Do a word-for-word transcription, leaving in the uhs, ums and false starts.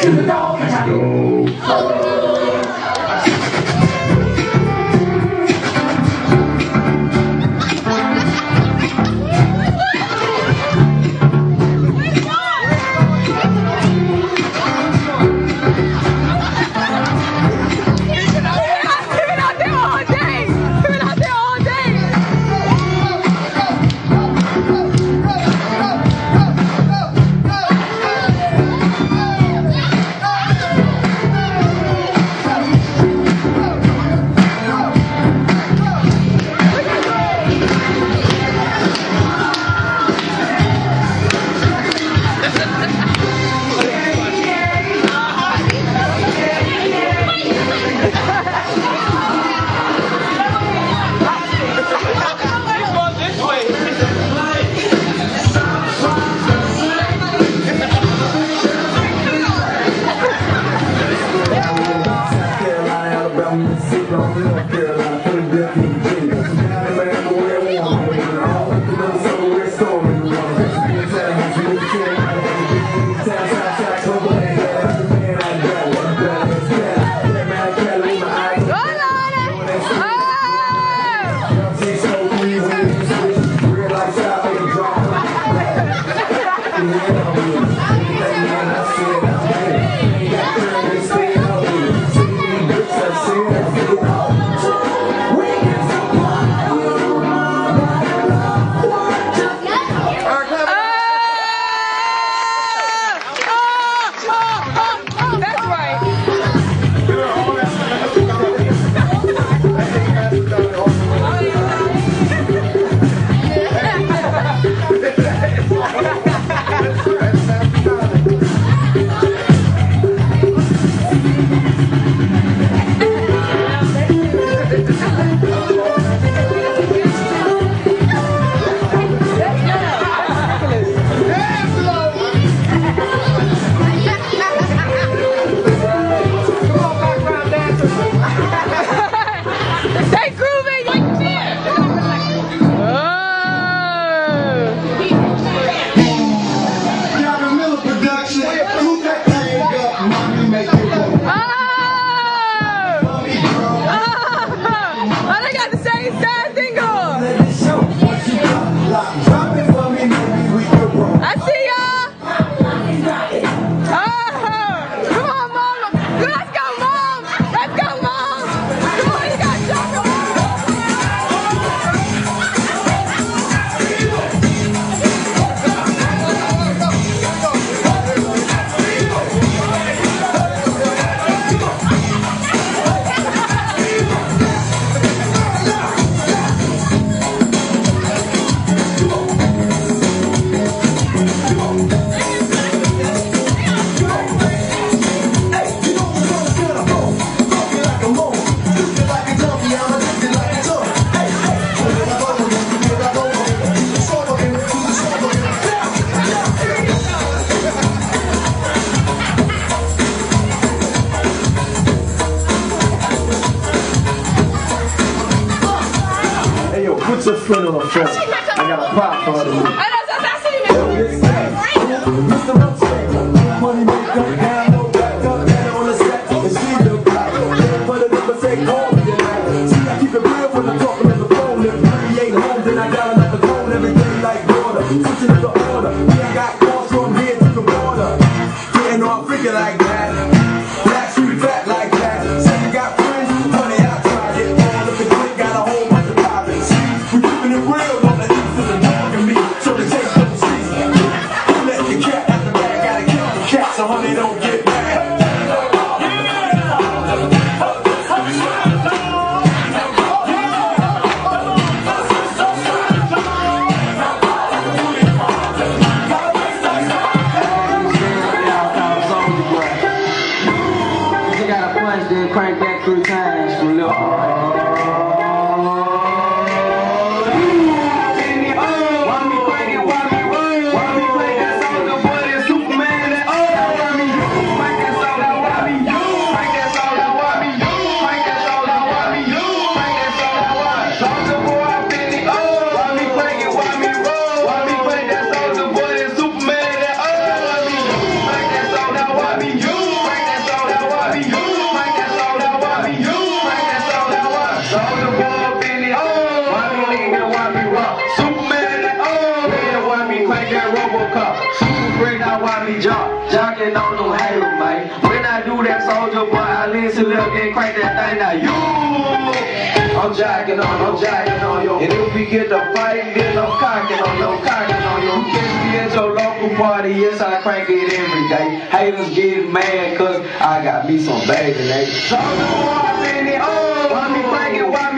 Put your friend on the phone. I got a pop for her. Mister Rotate, money maker, down low, back up, down on the set, and she the black. Put it up and say, call me tonight. See, I keep it real when I'm talking on the phone. If money ain't home, then I got another phone every day like water. Switching to the order. Yeah, I got calls from here to the border. Getting all freaking like that. Black street fat like that. Said you got friends, money I tried it. All of the click got a whole bunch of poppins. We keeping it real on the east of the dog and me. So the taste of the streets. Who let the cat out the bag? Gotta kill the cat so honey don't get mad. Crank that three times from left to right. Why me crank it? Why me run? Why me play that song? The boy is Superman. That oh, why me? jacking on them haters, man. When I do that, soldier boy, I listen up and crank that thing now. You, I'm jacking on, I'm jacking on you. And if we get to fight, then I'm cocking on you, cocking on you. You catch me at your local party, yes, I crank it every day. Haters get mad, cause I got me some baby, they. Soldier boy, I'm in it, oh, I be cranking, why